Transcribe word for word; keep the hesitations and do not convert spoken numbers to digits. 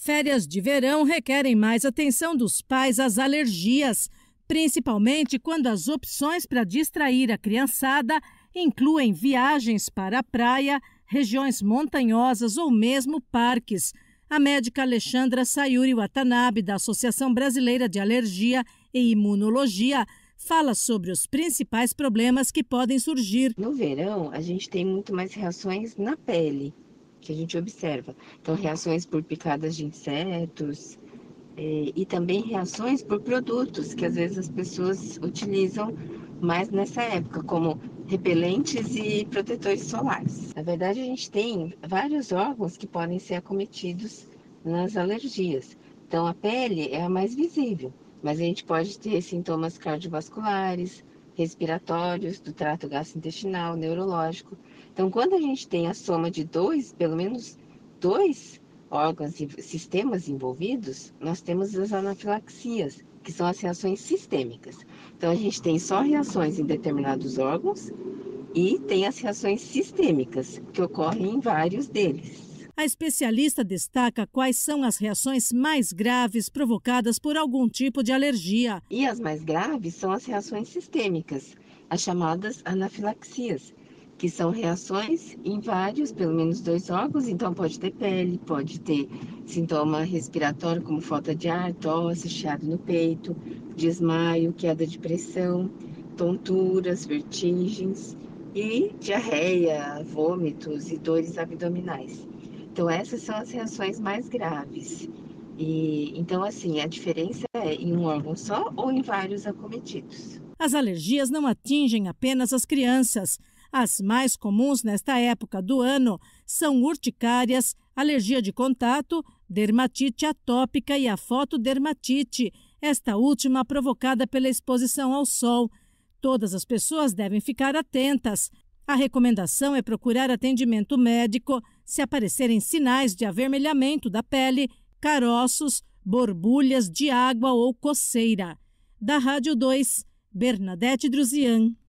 Férias de verão requerem mais atenção dos pais às alergias, principalmente quando as opções para distrair a criançada incluem viagens para a praia, regiões montanhosas ou mesmo parques. A médica Alexandra Sayuri Watanabe, da Associação Brasileira de Alergia e Imunologia, fala sobre os principais problemas que podem surgir. No verão, a gente tem muito mais reações na pele, que a gente observa. Então, reações por picadas de insetos é, e também reações por produtos que às vezes as pessoas utilizam mais nessa época, como repelentes e protetores solares. Na verdade, a gente tem vários órgãos que podem ser acometidos nas alergias. Então, a pele é a mais visível, mas a gente pode ter sintomas cardiovasculares, respiratórios, do trato gastrointestinal, neurológico. Então, quando a gente tem a soma de dois, pelo menos dois órgãos e sistemas envolvidos, nós temos as anafilaxias, que são as reações sistêmicas. Então, a gente tem só reações em determinados órgãos e tem as reações sistêmicas, que ocorrem em vários deles. A especialista destaca quais são as reações mais graves provocadas por algum tipo de alergia. E as mais graves são as reações sistêmicas, as chamadas anafilaxias, que são reações em vários, pelo menos dois órgãos, então pode ter pele, pode ter sintoma respiratório como falta de ar, tosse, chiado no peito, desmaio, queda de pressão, tonturas, vertigens e diarreia, vômitos e dores abdominais. Então essas são as reações mais graves. E, então, assim, a diferença é em um órgão só ou em vários acometidos. As alergias não atingem apenas as crianças. As mais comuns nesta época do ano são urticárias, alergia de contato, dermatite atópica e a fotodermatite, esta última provocada pela exposição ao sol. Todas as pessoas devem ficar atentas. A recomendação é procurar atendimento médico se aparecerem sinais de avermelhamento da pele, caroços, borbulhas de água ou coceira. Da Rádio dois, Bernadette Druzian.